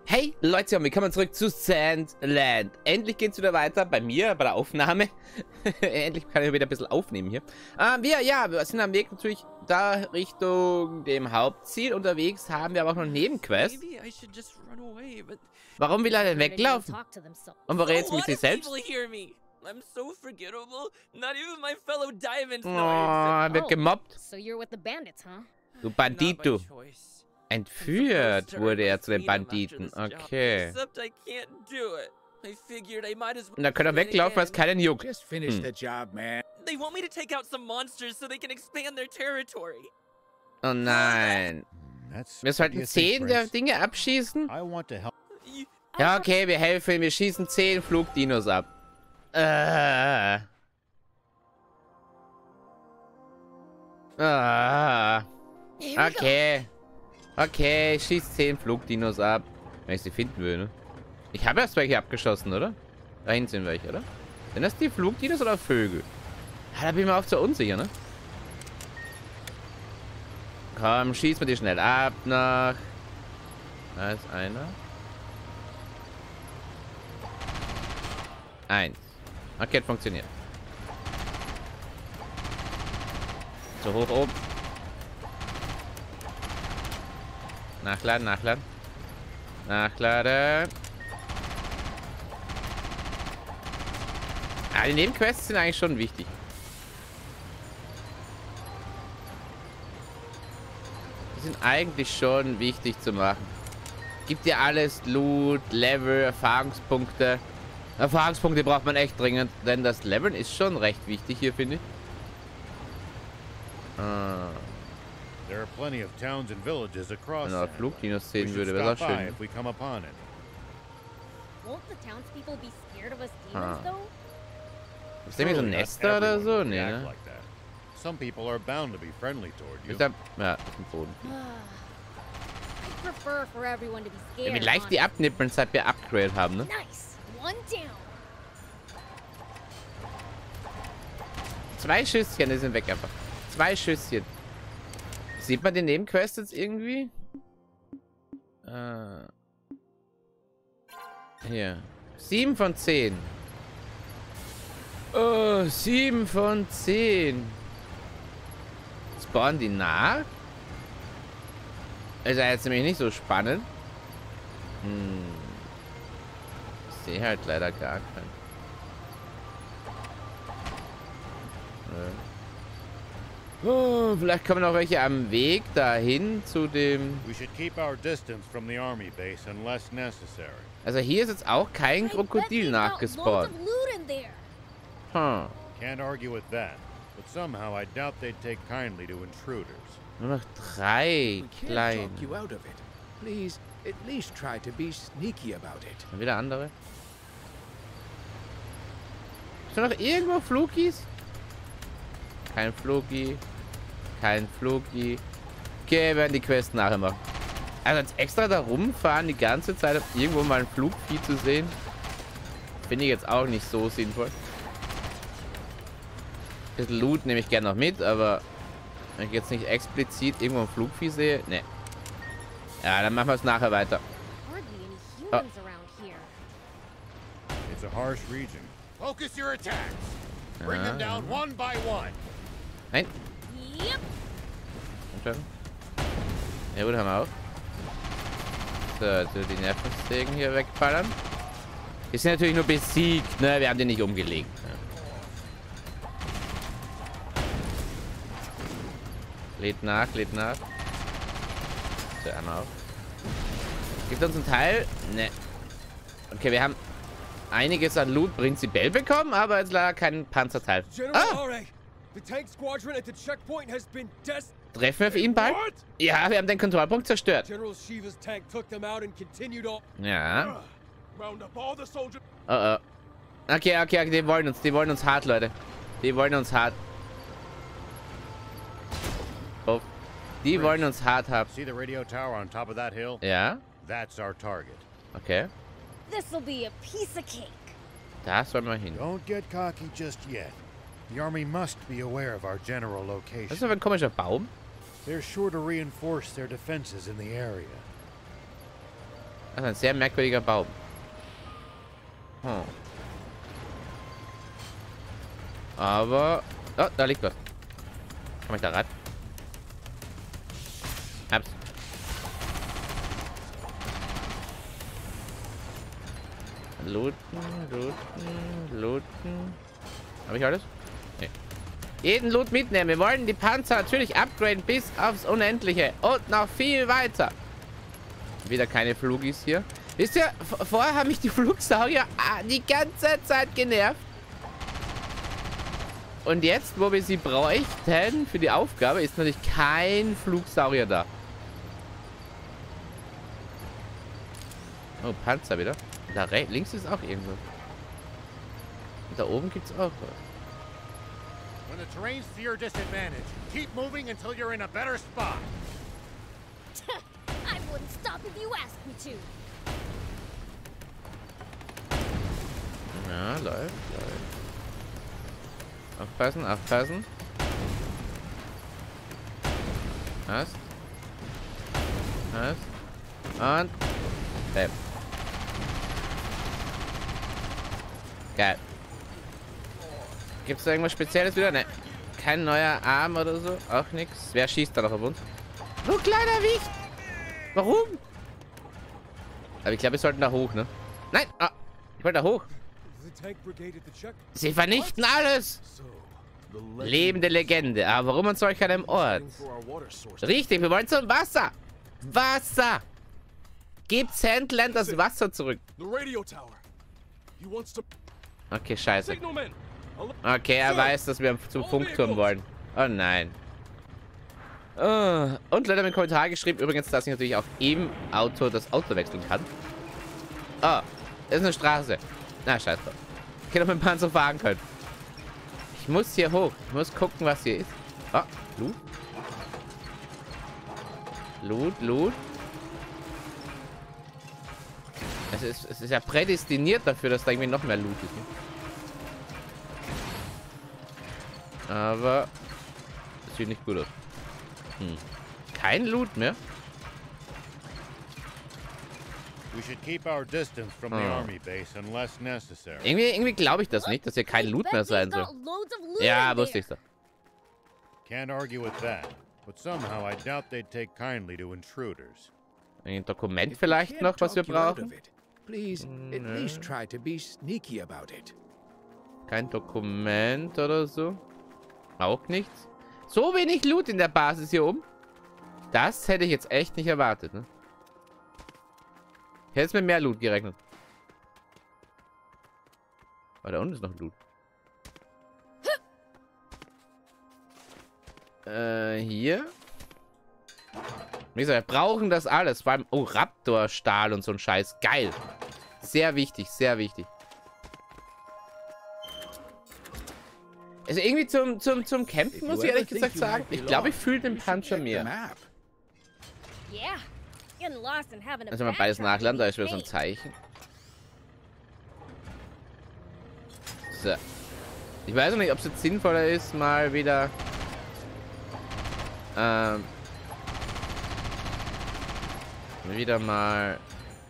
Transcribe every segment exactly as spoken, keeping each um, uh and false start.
Hey Leute, willkommen zurück zu Sandland. Endlich geht's wieder weiter bei mir, bei der Aufnahme. Endlich kann ich wieder ein bisschen aufnehmen hier. Ähm, wir, ja, wir sind am Weg natürlich da Richtung dem Hauptziel. Unterwegs haben wir aber auch noch Nebenquests. Warum will er denn weglaufen? Und warum jetzt mit sich selbst? I'm so forgettable. Not even my fellow diamonds Oh, know I er wird gemobbt. So you're with the bandits, huh? Du Bandit, du. Entführt wurde er zu den Banditen. Okay. Und da kann er weglaufen, weil es keinen juckt. Just finish Hm. the job, man. They want me to take out some monsters so they can expand their territory. Oh nein. That's Wir sollten what do you think, zehn der Prince? Dinge abschießen? I want to help. Ja, okay, wir helfen. Wir schießen zehn Flugdinos ab. Äh. Ah. Okay. Okay, ich schieß zehn Flugdinos ab. Wenn ich sie finden will, ne? Ich habe erst welche abgeschossen, oder? Da hinten sind welche, oder? Sind das die Flugdinos oder Vögel? Ja, da bin ich mir auch zu unsicher, ne? Komm, schieß mir die schnell ab nach. Da ist einer. Eins. Okay, hat funktioniert. So hoch oben. Nachladen, nachladen. Nachladen. Ah, die Nebenquests sind eigentlich schon wichtig. Die sind eigentlich schon wichtig zu machen. Gibt dir alles Loot, Level, Erfahrungspunkte. Erfahrungspunkte braucht man echt dringend, denn das Leveln ist schon recht wichtig hier, finde ich. Ah. There are plenty of towns and villages across. Wenn er Sandland. Flugdinos We sehen should würde, wäre das stop by schön. if we come upon it. Won't the townspeople be scared of us Huh. demons, though? Ist nämlich so ein Surely not Nester oder everyone so? would Nee, react ne? like that. Some people are bound to be friendly toward you. Ist da, ja, auf dem Boden. I prefer for everyone to be Ja, scared. wie leicht die honest. abnippeln, seit wir Upgrade haben, ne? Nice. One down. Zwei Schüsschen, die sind weg einfach. Zwei Schüsschen. Sieht man den Nebenquest jetzt irgendwie? Äh. Hier. Sieben von zehn. Oh, sieben von zehn. Spawnen die nach? Ist ja jetzt nämlich nicht so spannend. Hm. Ich sehe halt leider gar keinen. Oh, vielleicht kommen noch welche am Weg dahin zu dem... We should keep our distance from the army base unless necessary. Also hier ist jetzt auch kein I bet Krokodil they've got loads nachgespawnt. of loot in there. Hm. Can't argue with that. But somehow I doubt they'd take kindly to intruders. Nur noch drei We can't kleine. talk you out of it. Please, at least try to be sneaky about it. Und wieder andere. Ist da noch irgendwo Flugis? Kein Flugi. Kein Flugi. Okay, wir werden die Quest nachher machen. Also jetzt extra da rumfahren die ganze Zeit, um irgendwo mal ein Flugvieh zu sehen. Finde ich jetzt auch nicht so sinnvoll. Ein bisschen Loot nehme ich gerne noch mit, aber wenn ich jetzt nicht explizit irgendwo ein Flugvieh sehe, ne. Ja, dann machen wir es nachher weiter. Hardly any humans around here. It's a harsh region. Focus your attacks. Bring them Ah. down one by one. Nein. Yep. Komm schon. Ja gut, haben wir auch. So, also die Nervensägen hier wegballern. Wir sind natürlich nur besiegt, ne? Wir haben den nicht umgelegt. Ne? Lädt nach, lädt nach. So, einmal auf. Gibt uns einen Teil? Ne. Okay, wir haben einiges an Loot prinzipiell bekommen, aber jetzt leider keinen Panzerteil. General Ah! Aurek, the tank squadron at the checkpoint has been des- Treffen wir auf ihn bald? What? Ja, wir haben den Kontrollpunkt zerstört. General Shiva's tank took them out and continued on. Ja. Round up all the soldiers. Oh, oh. Okay, okay, okay, die wollen uns, die wollen uns hart, Leute. Die wollen uns hart. Oh. Die wollen uns hart haben. See the radio tower on top of that hill? Ja, That's our target. okay. This'll be a piece of cake. Da sollen wir hin. Don't get cocky just yet. The army must be aware of our general Was ist location. das für ein komischer Baum? They're sure to reinforce their defenses in the area. Das ist ein sehr merkwürdiger Baum. Hm. Aber... Oh, da liegt was. Komm ich da ran? Hab's. Looten, looten, looten. Habe ich alles? Nee. Jeden Loot mitnehmen. Wir wollen die Panzer natürlich upgraden bis aufs Unendliche. Und noch viel weiter. Wieder keine Flugis hier. Wisst ihr, vorher haben mich die Flugsaurier die ganze Zeit genervt. Und jetzt, wo wir sie bräuchten für die Aufgabe, ist natürlich kein Flugsaurier da. Oh, Panzer wieder. Da links ist auch irgendwo. Und da oben gibt's auch was. When the terrain's to your disadvantage, keep moving until you're in a better spot. I wouldn't stop if you asked me to. Ja, läuft, läuft. Aufpassen, aufpassen. Was? Was? Und... Bam. Geil. Gibt es da irgendwas Spezielles wieder? Ne. Kein neuer Arm oder so? Auch nichts. Wer schießt da noch auf uns? Nur kleiner Wicht! Warum? Aber ich glaube, wir sollten da hoch, ne? Nein! Ah, ich wollte da hoch. Sie vernichten alles! Lebende Legende. Aber warum an solch einem Ort? Richtig, wir wollen zum Wasser! Wasser! Gebt Sandland das Wasser zurück. Okay, scheiße. Okay, er weiß, dass wir zum Funkturm wollen. Oh nein. Oh. Und Leute haben einen Kommentar geschrieben, übrigens, dass ich natürlich auch im Auto das Auto wechseln kann. Oh, das ist eine Straße. Na, scheiße. Ich hätte doch mit dem Panzer fahren können. Ich muss hier hoch. Ich muss gucken, was hier ist. Oh, Loot. Loot, Loot. Es ist, es ist ja prädestiniert dafür, dass da irgendwie noch mehr Loot ist. Ne? Aber das sieht nicht gut aus. Hm. Kein Loot mehr. We should keep our distance from the army base unless necessary. Irgendwie, irgendwie glaube ich das nicht, dass hier kein Loot mehr sein soll. Ja, wusste ich doch. Can't argue with that, but somehow I doubt they'd take kindly to intruders. Ein Dokument vielleicht noch, was wir brauchen? Please, at least try to be sneaky about it. Kein Dokument oder so. Auch nichts. So wenig Loot in der Basis hier oben. Das hätte ich jetzt echt nicht erwartet, ne? Ich hätte jetzt mit mehr Loot gerechnet. Aber da unten ist noch Loot. Äh, hier. Wie gesagt, wir brauchen das alles. Vor allem, oh, Raptor-Stahl und so ein Scheiß. Geil. Sehr wichtig, sehr wichtig. Also irgendwie zum, zum, zum Kämpfen, muss ich ehrlich gesagt sagen. Ich glaube, ich fühle den Panzer mehr. Also mal beides nachladen, da ist wieder so ein Zeichen. So. Ich weiß noch nicht, ob es jetzt sinnvoller ist, mal wieder... Ähm... Wieder mal...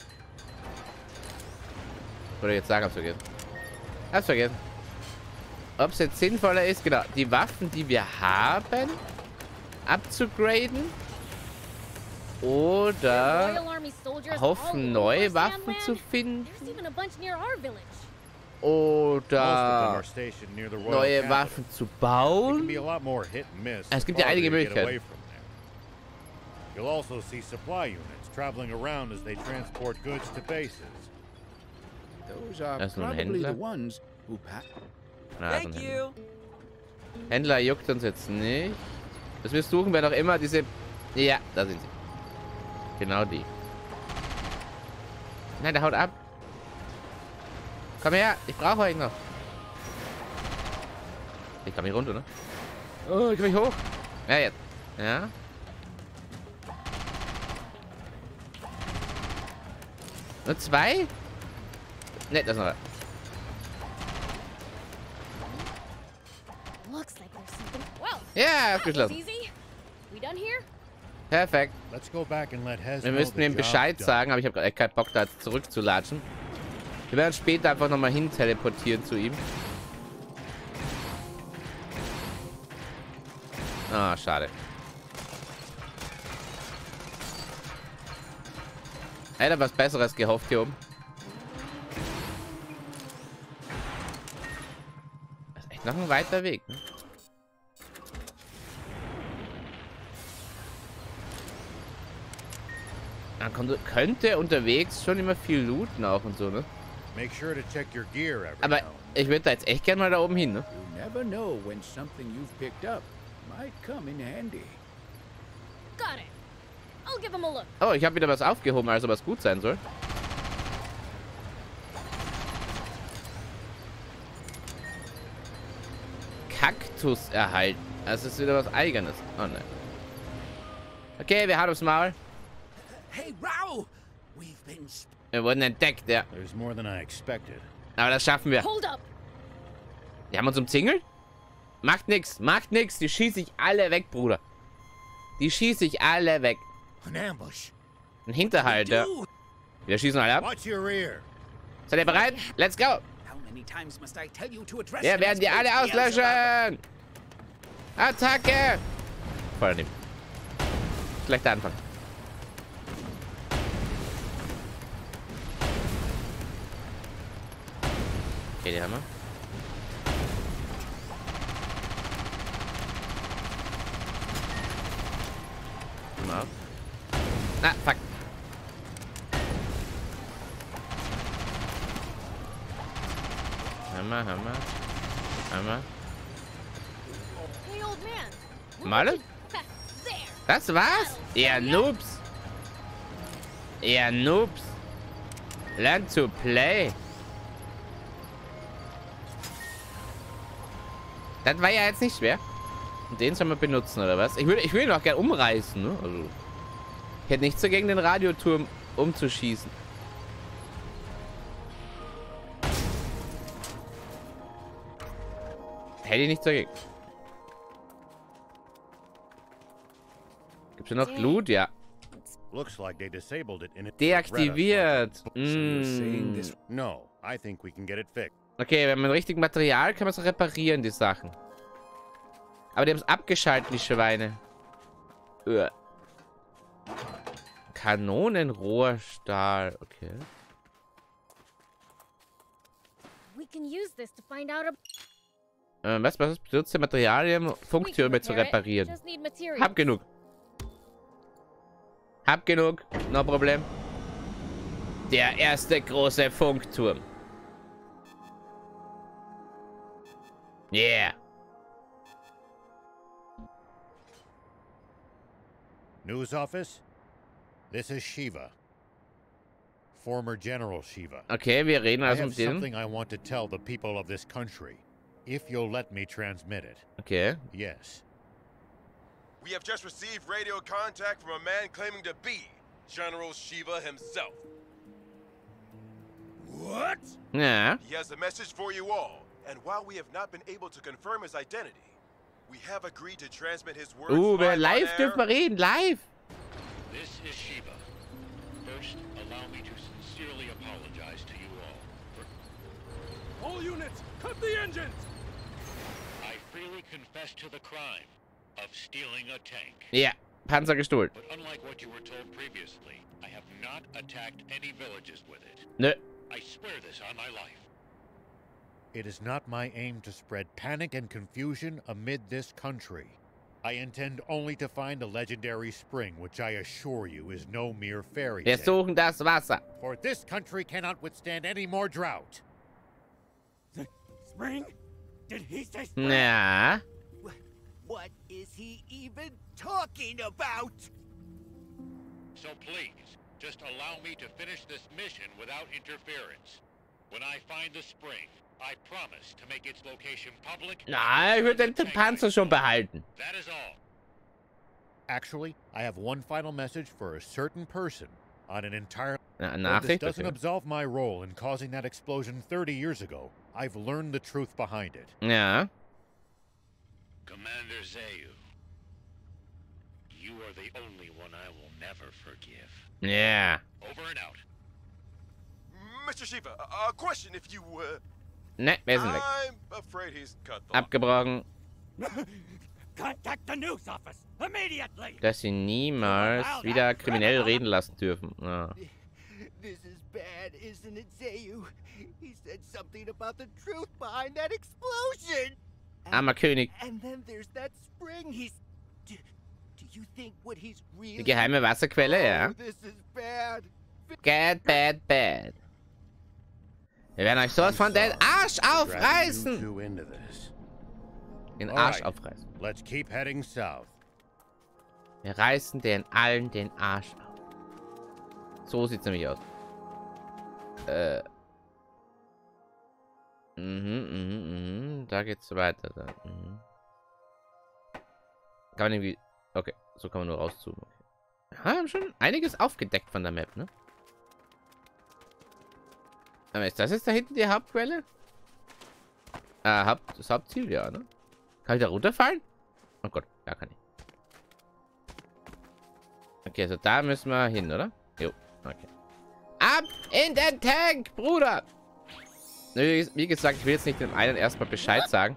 Oder jetzt sagen, hab's vergessen. Hab's vergessen. Ob es jetzt sinnvoller ist, genau, die Waffen, die wir haben, abzugraden. Oder hoffen, neue Waffen zu finden. Oder neue Waffen zu bauen. Es gibt ja einige Möglichkeiten. You'll also see supply units traveling around as they transport goods to bases. Those are Das ist nur ein probably Händler. the ones who pack. Na, so ein Thank Händler. you. Händler juckt uns jetzt nicht. Was wir suchen, wäre doch immer diese... Ja, da sind sie. Genau die. Nein, der haut ab. Komm her, ich brauche euch noch. Ich kann nicht runter, ne? Oh, ich kann nicht hoch. Ja, jetzt. Ja. Nur zwei? Ne, das ist noch. Looks like there's something. Well, Ja, that was abgeschlossen. easy. We done here? Perfekt. Let's go back and let Hez Wir know müssten the ihm job's Bescheid done. sagen, aber ich habe keinen Bock, da jetzt zurückzulatschen. Wir werden später einfach nochmal hin teleportieren zu ihm. Ah, schade. Hätte was Besseres gehofft hier oben. Das ist echt noch ein weiter Weg, ne? Man konnte, könnte unterwegs schon immer viel looten auch und so, ne? Make sure to check your gear every Aber now and ich würde da jetzt echt gerne mal da oben hin, ne? You never know when something you've picked up might come in handy. Got it. I'll give him a look. Oh, ich habe wieder was aufgehoben, also was gut sein soll. Kaktus erhalten. Also ist wieder was Eigenes. Oh nein. Okay, wir haben aufs Maul. Hey, Rao! We've been sp- Wir wurden entdeckt, ja. There's more than I expected. Aber das schaffen wir. Hold up. Die haben uns umzingelt? Macht nix, macht nix. Die schieße ich alle weg, Bruder. Die schieße ich alle weg. an ambush. Ein Hinterhalt, ja. Wir schießen alle ab. Watch your rear. Seid ihr bereit? Let's go. How many times must I tell you to address Wir him werden as die alle Beelzebub? auslöschen. Attacke. Voll daneben. Schlechter Anfang. Okay, die haben wir. Mal auf. Ah, fuck. Hammer, Hammer. Hammer. Hey, old man. Look Male? what you- There. Das war's? Ihr Noobs. Ihr Noobs. Learn to play. Das war ja jetzt nicht schwer. Und den soll man benutzen, oder was? Ich würde ich will ihn auch gerne umreißen, ne? Also, ich hätte nichts dagegen, den Radioturm umzuschießen. Hätte ich nichts dagegen. Gibt's hier noch Glut? Ja. Looks like they disabled it in a Deaktiviert. you're saying Mm. this- No, I think we can get it fixed. Okay, wenn man richtig Material kann man es reparieren, die Sachen. Aber die haben es abgeschaltet, die Schweine. Uah. Kanonenrohrstahl. Okay. We can use this to find out. Ähm, was, was benutzt Materialien, Funktürme zu reparieren? Just need materials. Hab genug. Hab genug. No Problem. Der erste große Funkturm. Yeah. News office? This is Shiva. Former General Shiva. Okay, wir reden I also have mit denen. something I want to tell the people of this country. If you'll let me transmit it. Okay. Yes. We have just received radio contact from a man claiming to be General Shiva himself. What? Ja. He has a message for you all, and while we have not been able to confirm his identity, we have agreed to transmit his words Uh, wir live on live air. dürfen wir reden. Live. This is Shiva. First, allow me to sincerely apologize to you all for All units, cut the engines! I freely confess to the crime of stealing a tank. Ja. Panzer gestohlen. But unlike what you were told previously, I have not attacked any villages with it. Nö. I swear this on my life. It is not my aim to spread panic and confusion amid this country. I intend only to find a legendary spring, which I assure you is no mere fairy Wir tale. suchen das Wasser. For this country cannot withstand any more drought. Spring? Did he say spring? Ja. What is he even talking about? So please, just allow me to finish this mission without interference. When I find the spring, I promise to make its location public. Na, ich würde den Panzer schon behalten. That is all. Actually, I have one final message for a certain person on an entire... Na, Though this Nachricht? doesn't Okay. absolve my role in causing that explosion thirty years ago. I've learned the truth behind it. Ja. Commander Zayu, You are the only one I will never forgive. Yeah. Over and out. Mister Shiva, a, a question if you, uh... Ne, wir sind weg. I'm afraid he's cut off. Abgebrochen. Contact the news office immediately. Dass sie niemals wieder kriminell reden lassen dürfen. Ja. This is bad, isn't it, Zayu? He said something about the truth behind that explosion. Armer König. And then there's that spring he's... Do, do you think what he's really... Die geheime Wasserquelle, ja. Oh, this is bad. Bad, bad, bad. Wir werden euch sowas von den Arsch aufreißen. Den Arsch aufreißen. Let's keep heading south. Wir reißen den allen den Arsch auf. So sieht's nämlich aus. Äh. Mhm, mhm, mhm. Da geht's weiter. Da. Mhm. Kann man irgendwie... Okay, so kann man nur rauszoomen. Okay. Wir haben schon einiges aufgedeckt von der Map, ne? Aber ist das jetzt da hinten die Hauptquelle? Äh, Haupt, das Hauptziel, ja, ne? Kann ich da runterfallen? Oh Gott, ja, kann ich. Okay, also da müssen wir hin, oder? Jo, okay. Ab in den Tank, Bruder! Wie gesagt, ich will jetzt nicht dem einen erstmal Bescheid sagen.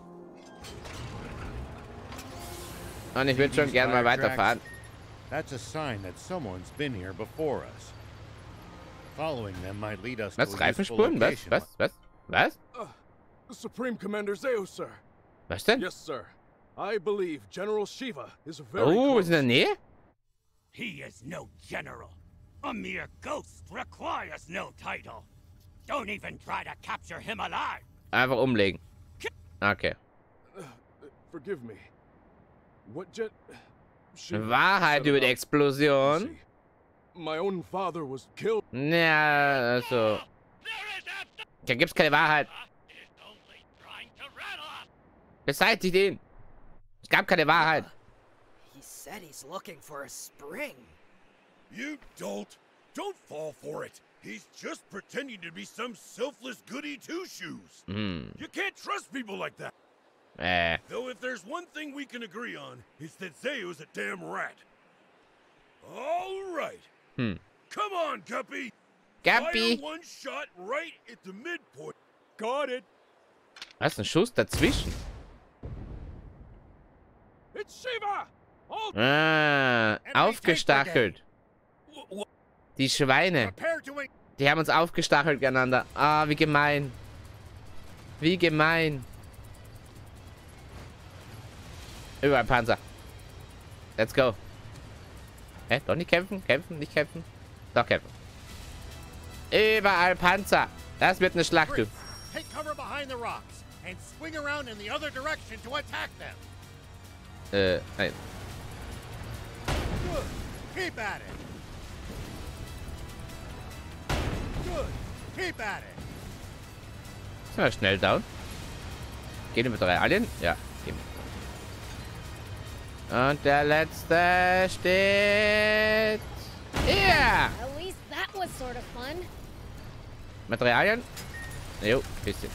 Und ich würde schon gerne mal weiterfahren. That's a sign that someone's been here before us. Following them might lead us to Was? Reifenspuren? Was? Was? Was? Was? Uh, Supreme Commander Zayu, sir. Was denn? Yes, sir. I believe General Shiva is very Oh, ist in der Nähe? He is no general. A mere ghost requires no title. Don't even try to capture him alive. Einfach umlegen. Okay. Uh, forgive me. What gen... Wahrheit über die Explosion. My own father was killed. Ja, also. Da gibt's keine Wahrheit. Beseitigt ihn. Es gab keine Wahrheit. He said he's looking for a spring. You dolt. Don't fall for it. He's just pretending to be some selfless goody two-shoes. Hm. You can't trust people like that. Äh. Though if there's one thing we can agree on, it's that Zayu's a damn rat. All right. Hm. Come on, Guppy. Guppy. Fire one shot right at the midpoint. Got it. Was, ein Schuss dazwischen? It's Shiva. All Ah, aufgestachelt. Die Schweine. Die haben uns aufgestachelt gegeneinander. Ah, wie gemein. Wie gemein. Überall Panzer. Let's go. Hä? Doch nicht kämpfen? Kämpfen? Nicht kämpfen? Doch kämpfen. Überall Panzer. Das wird eine Schlacht, du. Take cover behind the rocks and swing around in the other direction to attack them. Äh, nein. Good. Keep at it. Good. Keep at it. Sind wir schnell down? Gehen wir drei Alien? Ja, gehen wir. Und der letzte steht... Yeah! At least that was sort of fun. Materialien? Jo, bisschen.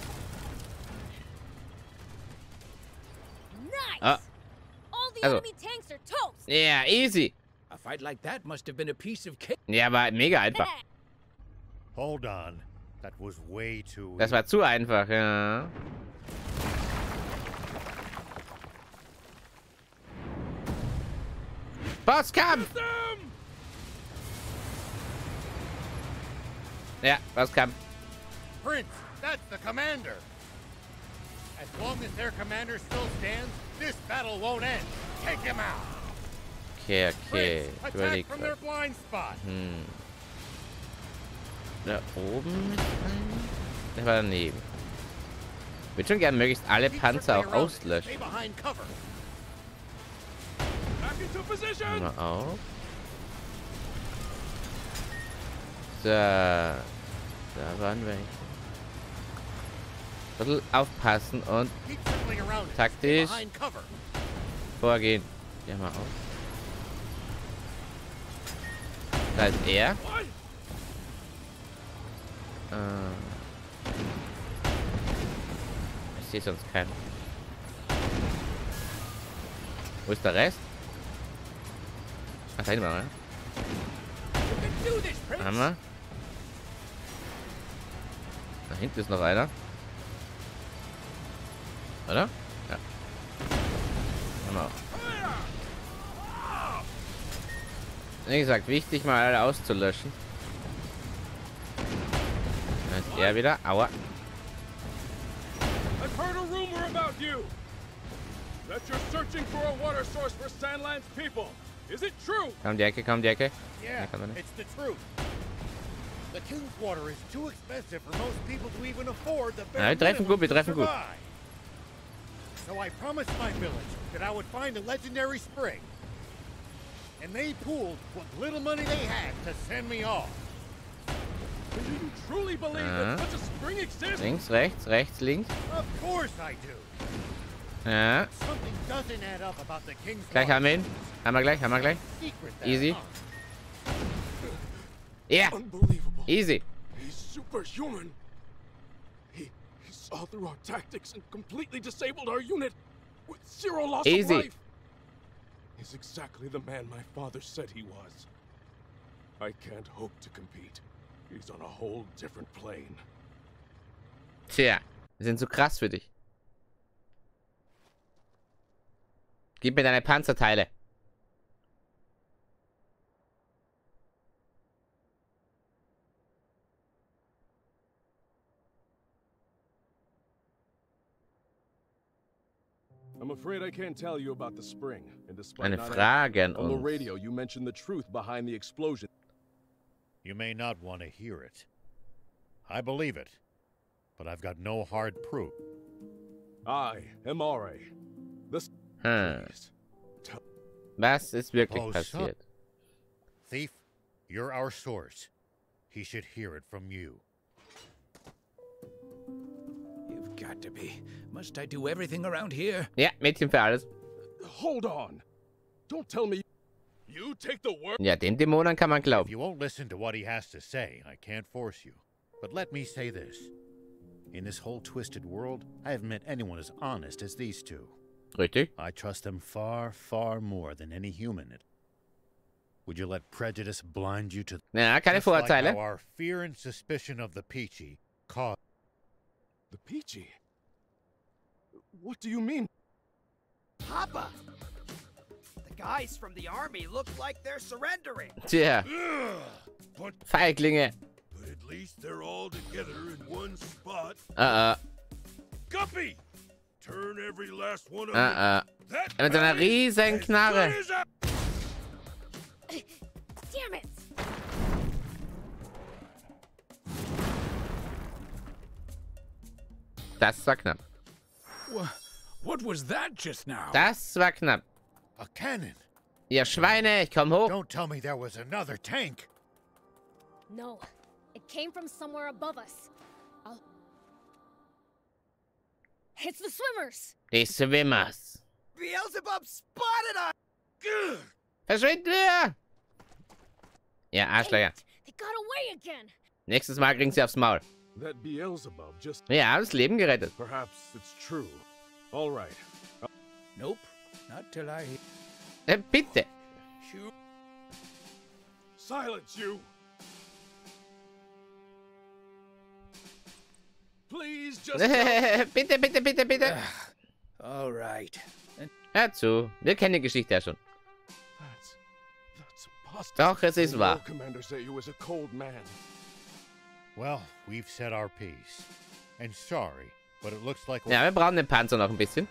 Nice. Ah. All the Also. enemy tanks are toast. Ja, yeah, easy. A fight like that must have been a piece of cake. Ja, war mega einfach. Hold on. That was way too Das war zu einfach, ja. Bosskampf! Ja, Bosskampf. Prince, that's the commander. As long as their commander still stands, this battle won't end. Take him out. Okay, okay. Prince, attack Überleg from grad. their blind spot. Hm. Da oben. Das war daneben. Ich würde schon gerne möglichst alle Panzer auch auslöschen. Stay behind cover. back into position. Mal auf. So. Da waren wir. Ein bisschen aufpassen und Keep circling around it. Stay taktisch behind cover. vorgehen. Ja, mal auf. Da ist er. What? Äh. Ich sehe sonst keinen. Wo ist der Rest? Ach, da hinten mal, ne? Haben wir. Da hinten ist noch einer. Oder? Ja. Haben wir auch. Wie gesagt, wichtig mal alle auszulöschen. Dann ist er wieder. Aua. I've heard a rumor about you. That you're searching for a water source for Sandland's people. Is it true? Komm die Ecke, komm die Ecke. Yeah, it's the truth. The king's water is too expensive for most people to even afford the Ja, wir treffen gut, wir treffen gut. So I promised my village that I would find a legendary spring. And they pooled what little money they had to send me off. Do you truly believe Uh-huh. that such a spring exists? Links, rechts, rechts, links. Of course I do. Ja. Something doesn't add up about the king's Gleich haben wir ihn. Haben wir gleich, haben wir gleich. secret there, Easy. huh? Ja. Unbelievable. Easy. He's superhuman. He, he saw through our tactics and completely disabled our unit with zero loss Easy. of life. He's exactly the man my father said he was. I can't hope to compete. He's on a whole different plane. Tja, wir sind so krass für dich. Gib mir deine Panzerteile. I'm afraid I can't tell you about the spring. And despite Eine not Frage an on the uns. radio, you mentioned the truth behind the explosion. You may not want to hear it. I believe it, but I've got no hard proof. I am R A. This. Hm. Please, tell- Was ist wirklich Oh, so- passiert? Thief, you're our source. He should hear it from you. You've got to be. Must I do everything around here? Ja, Mädchen für alles. Hold on. Don't tell me. You take the word. Ja, den Dämonen kann man If glauben. you won't listen to what he has to say, I can't force you. But let me say this. In this whole twisted world, I haven't met anyone as honest as these two. Richtig? I trust them far, far more than any human. Would you let prejudice blind you to Ja, keine just like Vorurteile. how our fear and suspicion of the Peachy caused The Peachy. What do you mean? Papa! The guys from the army look like they're surrendering. Tja, Ugh, but, Feiglinge. but at least they're all together in one spot. Uh, uh, Guppy! Turn every last one of uh, uh. them. That Mit seiner man riesen is Knarre. as good as a- Damn it! Das war knapp. What was that just now? Das war knapp. a cannon. Ihr Schweine, ich komm hoch. Don't tell me there was another tank. No, it came from somewhere above us. I'll... It's the swimmers! Die Swimmers. Beelzebub spotted us! Ugh. Verschwind wir! Ja, Arschlöcher. They got away again! Nächstes Mal kriegen sie aufs Maul. That Beelzebub just. Ja, das Leben gerettet. Perhaps it's true. All right. Nope. Not till I Äh, bitte. shoot. Silence you! Please just. bitte, bitte, bitte, bitte. All right. Hör zu. Wir kennen die Geschichte ja schon. That's. That's impossible. Doch, es ist We wahr. know Commander Zayu is a cold man. Well, we've said our piece. And sorry, but it looks like... Ja, wir brauchen den Panzer noch ein bisschen.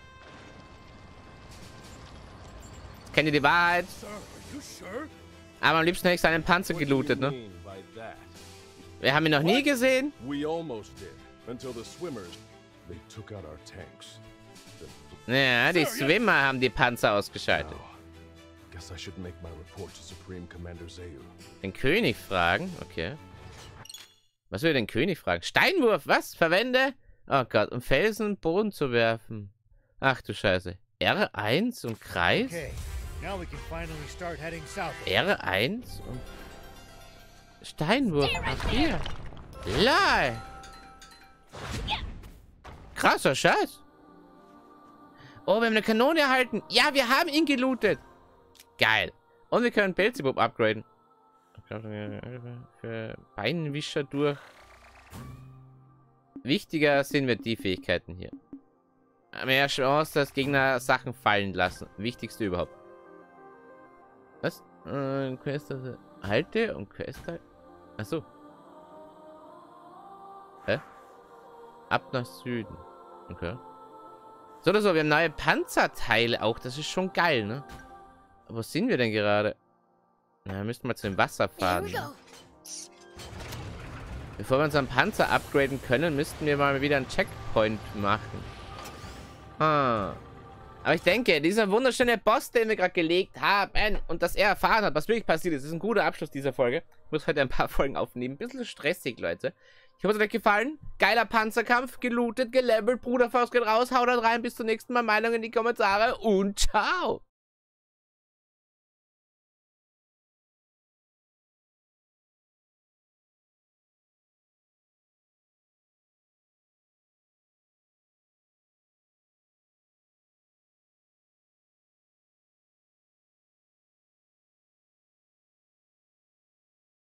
Jetzt kennt ihr die Wahrheit. Sir, are you sure? Aber am liebsten hätte ich seinen Panzer What do you gelootet, ne? mean by that? Wir haben ihn noch nie What? gesehen. We almost did. Until the swimmers. They took out our tanks. Ja, die Swimmer haben die Panzer ausgeschaltet. Now, guess I should make my report to Supreme Commander Zayu. Den König fragen? Okay. Was will den König fragen? Steinwurf, was? Verwende? Oh Gott, um Felsen und Boden zu werfen. Ach du Scheiße. R eins und Kreis? Okay, now we can finally start heading south. R eins und Steinwurf. Ach hier. Lol. Krasser Scheiß. Oh, wir haben eine Kanone erhalten. Ja, wir haben ihn gelootet. Geil. Und wir können Beelzebub upgraden. Für Beinwischer durch. Wichtiger sind mir die Fähigkeiten hier. Mehr Chance, dass Gegner Sachen fallen lassen. Wichtigste überhaupt. Was? Äh, Quest, halte und Quest. Achso. Hä? Ab nach Süden. Okay. So oder so, wir haben neue Panzerteile auch. Das ist schon geil, ne? Aber wo sind wir denn gerade? Na, wir müssten mal zu dem Wasser fahren. Ne? Bevor wir unseren Panzer upgraden können, müssten wir mal wieder einen Checkpoint machen. Ah. Aber ich denke, dieser wunderschöne Boss, den wir gerade gelegt haben und dass er erfahren hat, was wirklich passiert ist, ist ein guter Abschluss dieser Folge. Ich muss heute ein paar Folgen aufnehmen. Ein bisschen stressig, Leute. Ich hoffe, es hat euch gefallen. Geiler Panzerkampf, gelootet, gelevelt. Bruderfaust geht raus, haut da rein. Bis zum nächsten Mal. Meinung in die Kommentare und ciao.